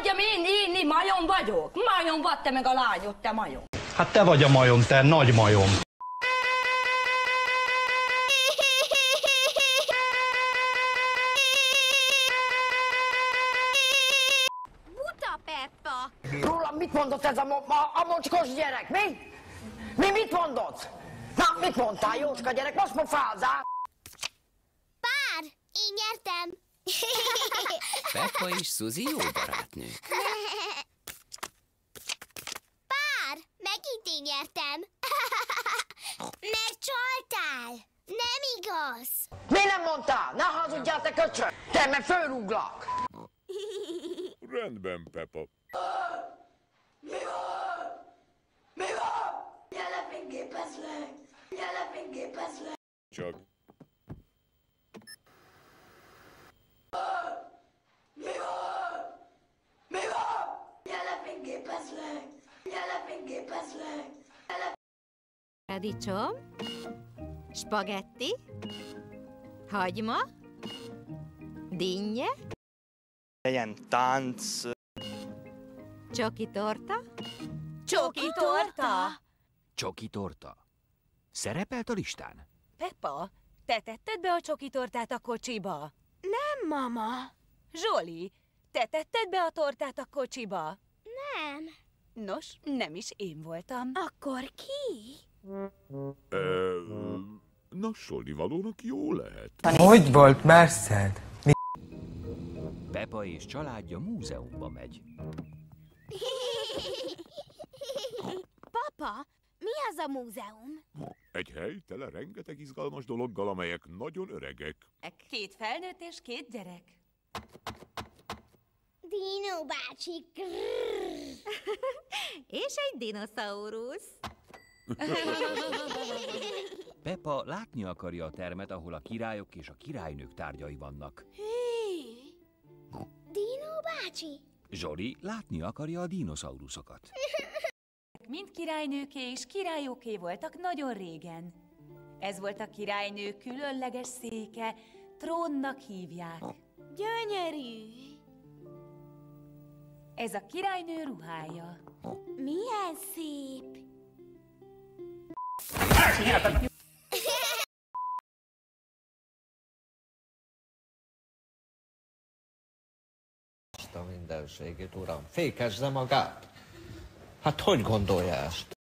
hagyjam, én majom vagyok. Majom vagy te meg a lányod, te majom. Hát te vagy a majom, te nagy majom. Buta Peppa! Rólam mit mondott ez a mocskos gyerek, mi? Mi mit mondott? Na, mit mondtál, Jóska gyerek, most pofázzál? Pár! Én nyertem! Peppa és Suzy jó barátnők. Pár! Megint én nyertem! Mert csaltál! Nem igaz! Mi nem mondtál? Ne hazudjál, te köcsög! Te, mert fölrúglak! Rendben, Peppa. Mi van? Mi van? Gyere, fényképezlek! Gyere, fényképezlek! Csak Mi van? Mi van? Gyere, fényképezlek! Gyere, fényképezlek! Paradicsom, spagetti, hagyma, dinnye, Ilyen tánc. csoki torta, Csoki torta? Csoki torta. Szerepelt a listán? Peppa, te tetted be a csoki tortát a kocsiba? Nem, mama! Zsoli, te tetted be a tortát a kocsiba? Nem. Nos, nem is én voltam. Akkor ki? Nassolni valónak jó lehet. Hogy volt merszed? Peppa és családja múzeumba megy. Papa, mi az a múzeum? Egy hely tele rengeteg izgalmas dologgal, amelyek nagyon öregek. 2 felnőtt és 2 gyerek. Dino bácsi. és egy dinoszaurusz. Peppa látni akarja a termet, ahol a királyok és a királynők tárgyai vannak. Dino bácsi? Zsoli látni akarja a dinoszauruszokat. Mind királynőké és királyoké voltak nagyon régen. Ez volt a királynő különleges széke, trónnak hívják. Gyönyörű. Ez a királynő ruhája. Milyen szép. A mindenségét, uram, fékezze magát. Hát hogy gondolja ezt?